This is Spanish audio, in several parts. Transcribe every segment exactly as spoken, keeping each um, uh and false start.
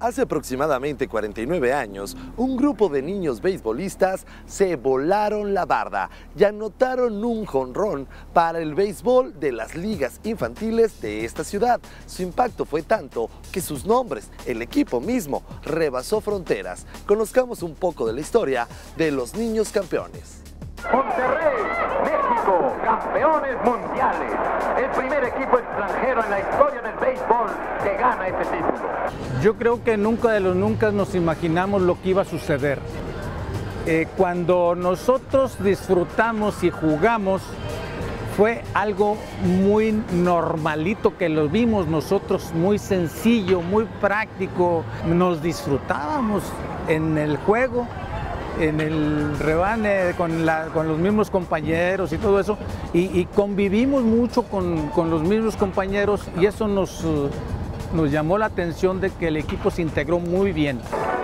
Hace aproximadamente cuarenta y nueve años, un grupo de niños beisbolistas se volaron la barda y anotaron un jonrón para el béisbol de las ligas infantiles de esta ciudad. Su impacto fue tanto que sus nombres, el equipo mismo, rebasó fronteras. Conozcamos un poco de la historia de los niños campeones. Monterrey, México, campeones mundiales. El primer equipo extranjero en la historia del béisbol que gana este título. Yo creo que nunca de los nunca nos imaginamos lo que iba a suceder. Eh, cuando nosotros disfrutamos y jugamos, fue algo muy normalito que lo vimos nosotros, muy sencillo, muy práctico. Nos disfrutábamos en el juego, en el rebane con, la, con los mismos compañeros y todo eso, y, y convivimos mucho con, con los mismos compañeros, y eso nos, uh, nos llamó la atención de que el equipo se integró muy bien.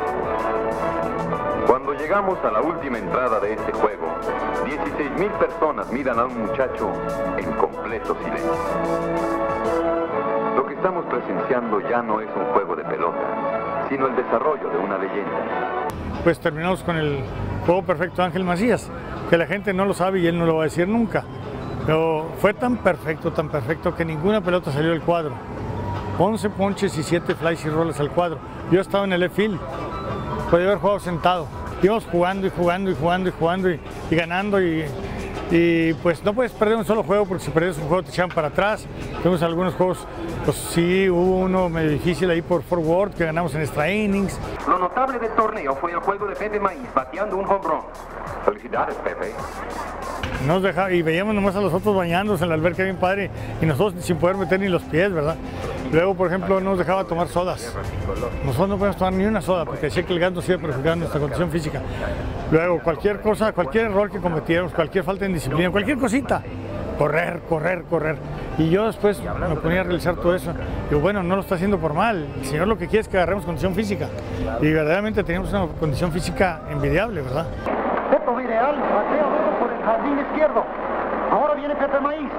Cuando llegamos a la última entrada de este juego, dieciséis mil personas miran a un muchacho en completo silencio. Lo que estamos presenciando ya no es un juego de pelota, sino el desarrollo de una leyenda. Pues terminamos con el juego perfecto de Ángel Macías, que la gente no lo sabe y él no lo va a decir nunca. Pero fue tan perfecto, tan perfecto que ninguna pelota salió del cuadro. once ponches y siete flies y roles al cuadro. Yo estaba en el left field, podía haber jugado sentado. Íbamos jugando y jugando y jugando y jugando y, y ganando y, y pues no puedes perder un solo juego porque si perdías un juego te echaban para atrás. Tuvimos algunos juegos, pues sí, hubo uno medio difícil ahí por forward que ganamos en extra innings. Lo notable del torneo fue el juego de Pepe Maíz bateando un home run. Felicidades, Pepe. Nos dejaba, y veíamos nomás a los otros bañándose en la alberca bien padre y nosotros sin poder meter ni los pies, ¿verdad? Luego, por ejemplo, no nos dejaba tomar sodas. Nosotros no podíamos tomar ni una soda porque decía que el gas nos iba a perjudicar nuestra condición física. Luego, cualquier cosa, cualquier error que cometiéramos, cualquier falta de disciplina, cualquier cosita, correr, correr, correr. Y yo después me ponía a realizar todo eso. Digo, bueno, no lo está haciendo por mal. El Señor lo que quiere es que agarremos condición física. Y verdaderamente teníamos una condición física envidiable, ¿verdad? Esto ideal, bateo por el jardín izquierdo. Ahora viene Pepe Maíz.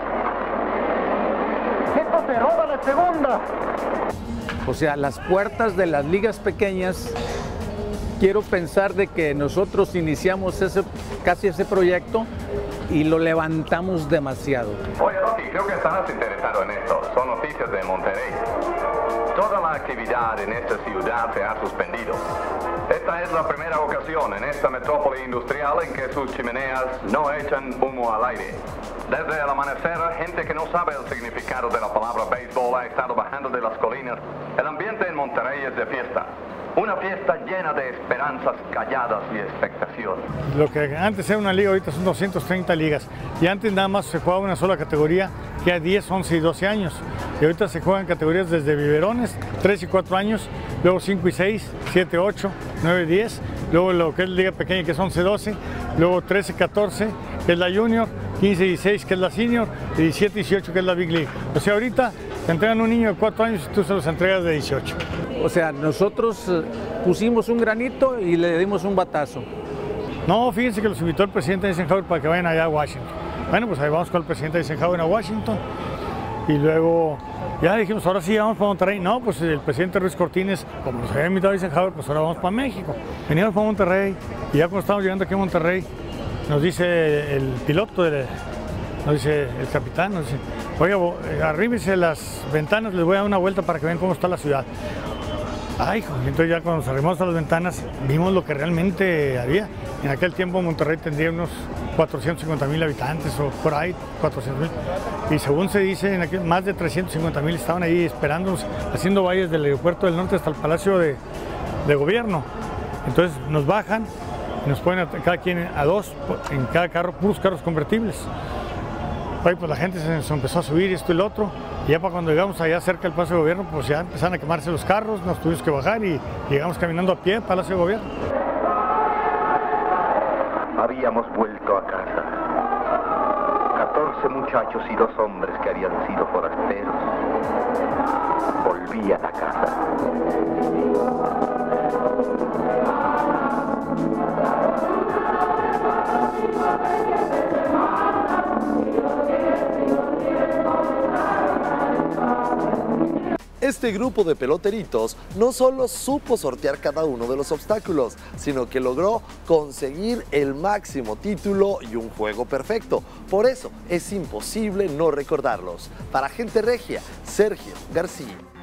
Esto se roba la segunda. O sea, las puertas de las ligas pequeñas, quiero pensar de que nosotros iniciamos ese, casi ese proyecto y lo levantamos demasiado. Oye, Rosy, creo que estarás interesado en esto. Son noticias de Monterrey. Toda la actividad en esta ciudad se ha suspendido. Esta es la primera ocasión en esta metrópoli industrial en que sus chimeneas no echan humo al aire. Desde el amanecer, gente que no sabe el significado de la palabra béisbol ha estado bajando de las colinas. El ambiente en Monterrey es de fiesta. Una fiesta llena de esperanzas calladas y expectación. Lo que antes era una liga, ahorita son doscientas treinta ligas. Y antes nada más se jugaba una sola categoría, que era diez, once y doce años. Y ahorita se juegan categorías desde biberones, tres y cuatro años, luego cinco y seis, siete, ocho, nueve, diez, luego lo que es la liga pequeña, que es once, doce, luego trece, catorce, que es la junior, quince, dieciséis, que es la senior, y diecisiete, dieciocho, que es la big league. O sea, ahorita te entregan un niño de cuatro años y tú se los entregas de dieciocho. O sea, nosotros pusimos un granito y le dimos un batazo. No, fíjense que los invitó el presidente Eisenhower para que vayan allá a Washington. Bueno, pues ahí vamos con el presidente Eisenhower a Washington. Y luego ya dijimos, ahora sí vamos para Monterrey. No, pues el presidente Ruiz Cortines, como nos había invitado a Eisenhower, pues ahora vamos para México. Veníamos para Monterrey y ya cuando estábamos llegando aquí a Monterrey, nos dice el piloto, de, nos dice el capitán, nos dice, oiga, arríbese las ventanas, les voy a dar una vuelta para que vean cómo está la ciudad. Ay, hijo, entonces ya cuando nos arrimamos a las ventanas vimos lo que realmente había. En aquel tiempo Monterrey tendría unos cuatrocientos cincuenta mil habitantes o por ahí, cuatrocientos mil. Y según se dice, en aquel, más de trescientos cincuenta mil estaban ahí esperándonos, haciendo valles del aeropuerto del norte hasta el Palacio de, de Gobierno. Entonces nos bajan y nos ponen a cada quien a dos, en cada carro, puros carros convertibles. Ahí pues la gente se, se empezó a subir esto y lo otro. Y ya para cuando llegamos allá cerca del Palacio de Gobierno, pues ya empezaron a quemarse los carros, nos tuvimos que bajar y llegamos caminando a pie al Palacio de Gobierno. Habíamos vuelto a casa. catorce muchachos y dos hombres que habían sido forasteros volvían a casa. Este grupo de peloteritos no solo supo sortear cada uno de los obstáculos, sino que logró conseguir el máximo título y un juego perfecto. Por eso es imposible no recordarlos. Para Gente Regia, Sergio García.